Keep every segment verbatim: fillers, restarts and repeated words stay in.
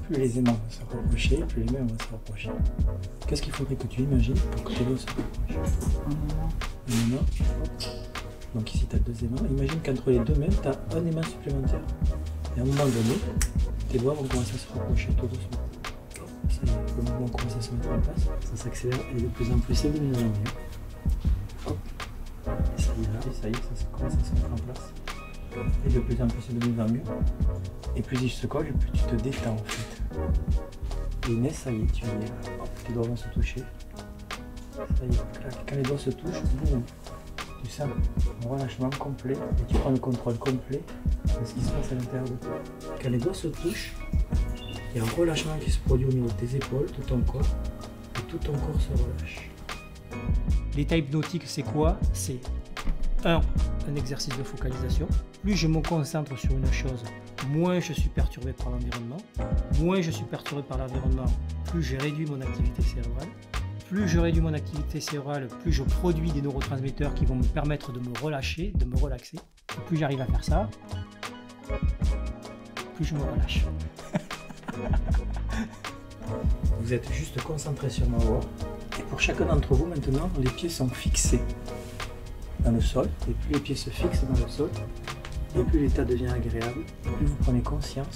plus les aimants vont se rapprocher, plus les mains vont se rapprocher. Qu'est-ce qu'il faudrait que tu imagines pour que tes doigts se rapprochent? Un aimant. Donc ici tu as deux aimants. Imagine qu'entre les deux mains, tu as un aimant supplémentaire. Et à un moment donné, tes doigts vont commencer à se rapprocher tout doucement. Ça y est, le mouvement commence à se mettre en place. Ça s'accélère et de plus en plus c'est de mieux en mieux. Hop. Et ça y est là, et ça y est, ça commence à se mettre en place. Et de plus en plus c'est de mieux en mieux. Et plus il se colle, plus tu te détends en fait. Et Inès, ça y est, tu y es là. Hop, tes doigts vont se toucher. Ça y est, clac. Quand les doigts se touchent, boum, tu sens un relâchement complet et tu prends le contrôle complet de ce qui se passe à l'intérieur de toi. Quand les doigts se touchent, il y a un relâchement qui se produit au niveau de tes épaules, de ton corps, et tout ton corps se relâche. L'état hypnotique, c'est quoi? C'est un, un exercice de focalisation. Plus je me concentre sur une chose, moins je suis perturbé par l'environnement. Moins je suis perturbé par l'environnement, plus j'ai réduit mon activité cérébrale. Plus je réduis mon activité cérébrale, plus je produis des neurotransmetteurs qui vont me permettre de me relâcher, de me relaxer. Et plus j'arrive à faire ça, plus je me relâche. Vous êtes juste concentré sur ma voix. Et pour chacun d'entre vous, maintenant, les pieds sont fixés dans le sol. Et plus les pieds se fixent dans le sol, et plus l'état devient agréable, plus vous prenez conscience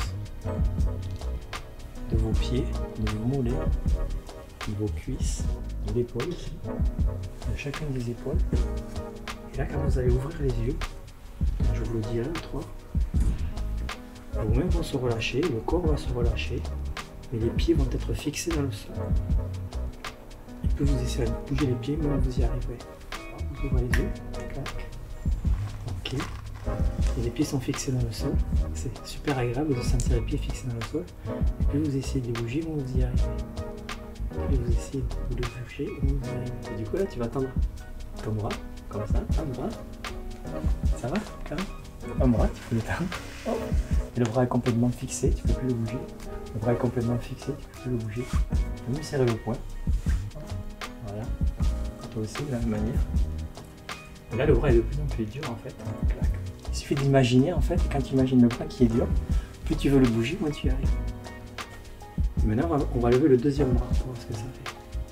de vos pieds, de vos mollets, de vos cuisses, de l'épaule ici, de chacune des épaules. Et là, quand vous allez ouvrir les yeux, je vous le dis un, trois, vos mains vont se relâcher, le corps va se relâcher, mais les pieds vont être fixés dans le sol. Et plus vous essayez de bouger les pieds, moins vous y arriverez. Vous ouvrez les yeux, clac, ok. Et les pieds sont fixés dans le sol. C'est super agréable de sentir les pieds fixés dans le sol. Et plus vous essayez de les bouger, moins vous y arrivez. Plus vous essayez de les bouger, moins vous y arrivez. Et du coup là, tu vas tendre ton bras, comme ça, un bras. Ça va, quand même? Un bras, tu peux le tendre. Oh. Et le bras est complètement fixé, tu ne peux plus le bouger. Le bras est complètement fixé, tu ne peux plus le bouger. Tu peux même serrer le poing. Voilà. Toi aussi, de la même manière. Et là, le bras est de plus en plus dur en fait. Clac. Il suffit d'imaginer en fait, quand tu imagines le bras qui est dur, plus tu veux le bouger, moins tu y arrives. Et maintenant, on va, on va lever le deuxième bras pour voir ce que ça fait.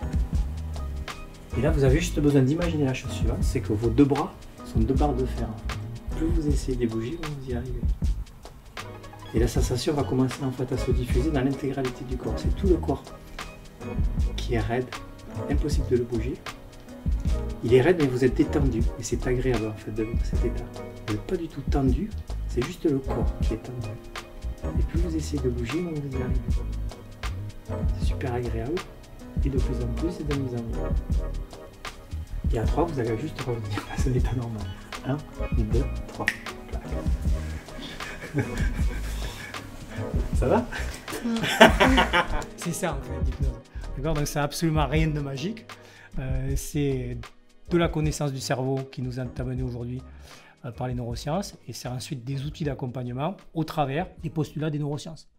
Et là, vous avez juste besoin d'imaginer la chose suivante, c'est que vos deux bras sont deux barres de fer. Plus vous essayez de les bouger, moins vous y arrivez. Et la sensation va commencer en fait à se diffuser dans l'intégralité du corps. C'est tout le corps qui est raide, impossible de le bouger. Il est raide mais vous êtes détendu et c'est agréable en fait de vivre cet état. Vous n'êtes pas du tout tendu, c'est juste le corps qui est tendu. Et plus vous essayez de bouger, moins vous y arrivez. C'est super agréable et de plus en plus c'est de mieux en mieux. Et à trois, vous allez juste revenir à cet état normal. un, deux, trois. Ça va? C'est ça en fait l'hypnose. D'accord? Donc ça n'a absolument rien de magique. Euh, c'est de la connaissance du cerveau qui nous est amenée aujourd'hui euh, par les neurosciences et c'est ensuite des outils d'accompagnement au travers des postulats des neurosciences.